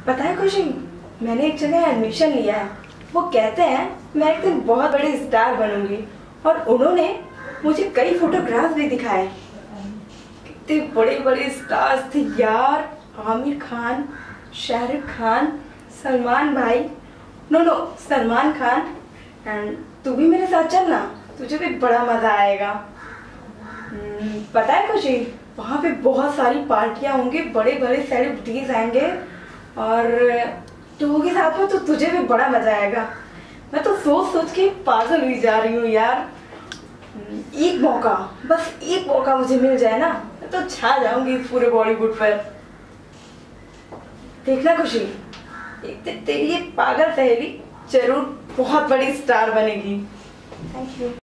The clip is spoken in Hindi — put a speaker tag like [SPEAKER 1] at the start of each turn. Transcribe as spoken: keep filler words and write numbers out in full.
[SPEAKER 1] पता है खुशी, मैंने एक जगह एडमिशन लिया है। वो कहते हैं मैं एक दिन बहुत बड़ी स्टार बनूंगी, और उन्होंने मुझे कई फोटोग्राफ्स भी दिखाए। कितने बड़े बड़े स्टार्स थे यार, आमिर खान, शाहरुख खान, सलमान भाई, no no Salman Khan. And तू भी मेरे साथ चलना, तुझे भी बड़ा मजा आएगा। पता है खुशी, वहाँ पे बहुत सारी पार्टियां होंगी, बड़े बड़े सेलिब्रिटीज आएंगे, और तू के साथ में तो तुझे भी बड़ा मजा आएगा। मैं तो सोच सोच के पागल हुई जा रही हूँ यार। एक मौका, बस एक मौका मुझे मिल जाए ना, मैं तो छा जाऊंगी इस पूरे बॉलीवुड पर। देखना खुशी, एक दिन तेरी ये पागल सहेली जरूर बहुत बड़ी स्टार बनेगी। Thank you.